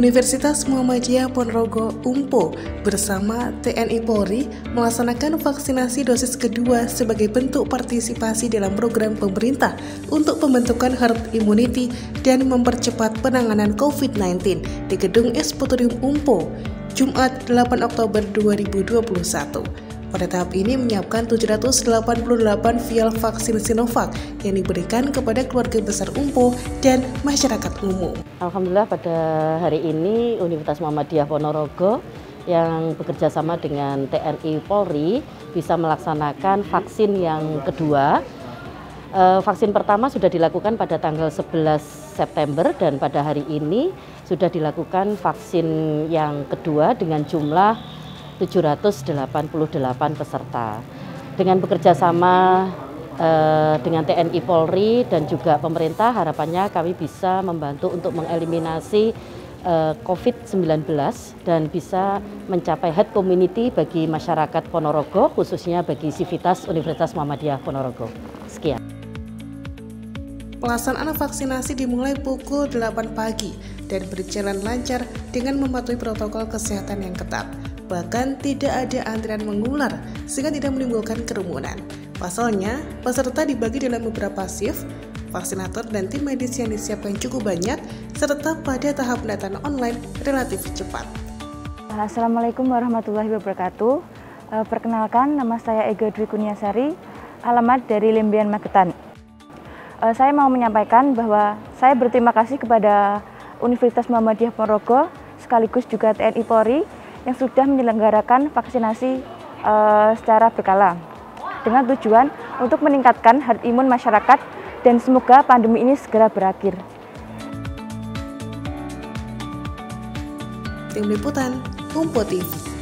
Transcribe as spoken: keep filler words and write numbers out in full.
Universitas Muhammadiyah Ponorogo U M P O bersama T N I Polri melaksanakan vaksinasi dosis kedua sebagai bentuk partisipasi dalam program pemerintah untuk pembentukan herd immunity dan mempercepat penanganan covid sembilan belas di Gedung Ekspotorium U M P O, Jumat delapan Oktober dua ribu dua puluh satu. Pada tahap ini menyiapkan tujuh ratus delapan puluh delapan vial vaksin Sinovac yang diberikan kepada keluarga besar U M P O dan masyarakat umum. Alhamdulillah pada hari ini Universitas Muhammadiyah Ponorogo yang bekerja sama dengan T N I Polri bisa melaksanakan vaksin yang kedua. E, vaksin pertama sudah dilakukan pada tanggal sebelas September dan pada hari ini sudah dilakukan vaksin yang kedua dengan jumlah tujuh ratus delapan puluh delapan peserta. Dengan bekerja sama eh, dengan T N I Polri dan juga pemerintah, harapannya kami bisa membantu untuk mengeliminasi eh, covid sembilan belas dan bisa mencapai herd immunity bagi masyarakat Ponorogo, khususnya bagi Sivitas Universitas Muhammadiyah Ponorogo. Sekian. Pelaksanaan vaksinasi dimulai pukul delapan pagi dan berjalan lancar dengan mematuhi protokol kesehatan yang ketat. Bahkan tidak ada antrian mengular sehingga tidak menimbulkan kerumunan. Pasalnya, peserta dibagi dalam beberapa shift, vaksinator dan tim medis yang disiapkan cukup banyak, serta pada tahap pendaftaran online relatif cepat. Assalamualaikum warahmatullahi wabarakatuh. Perkenalkan, nama saya Ega Dwi Kurniasari, alamat dari Lembian, Magetan. Saya mau menyampaikan bahwa saya berterima kasih kepada Universitas Muhammadiyah Ponorogo, sekaligus juga T N I Polri, yang sudah menyelenggarakan vaksinasi uh, secara berkala dengan tujuan untuk meningkatkan herd imun masyarakat dan semoga pandemi ini segera berakhir. Tim Liputan U M P O T V.